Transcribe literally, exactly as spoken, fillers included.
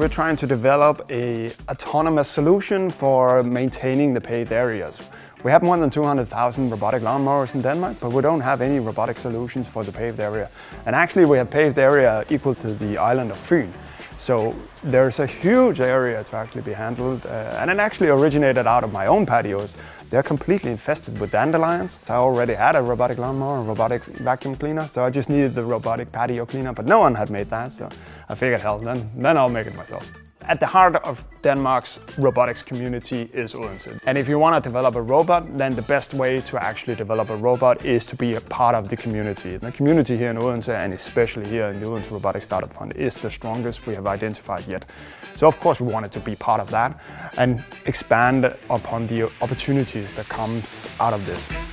we're trying to develop a autonomous solution for maintaining the paved areas. We have more than two hundred thousand robotic lawnmowers in Denmark, but we don't have any robotic solutions for the paved area. And actually we have paved area equal to the island of Fyn. So there's a huge area to actually be handled, uh, and it actually originated out of my own patios. They're completely infested with dandelions. I already had a robotic lawnmower, a robotic vacuum cleaner, so I just needed the robotic patio cleaner, but no one had made that, so I figured, hell, then, then I'll make it myself. At the heart of Denmark's robotics community is Odense. And if you want to develop a robot, then the best way to actually develop a robot is to be a part of the community. The community here in Odense, and especially here in the Odense Robotics StartUp Fund, is the strongest we have identified yet. So of course we wanted to be part of that and expand upon the opportunities that comes out of this.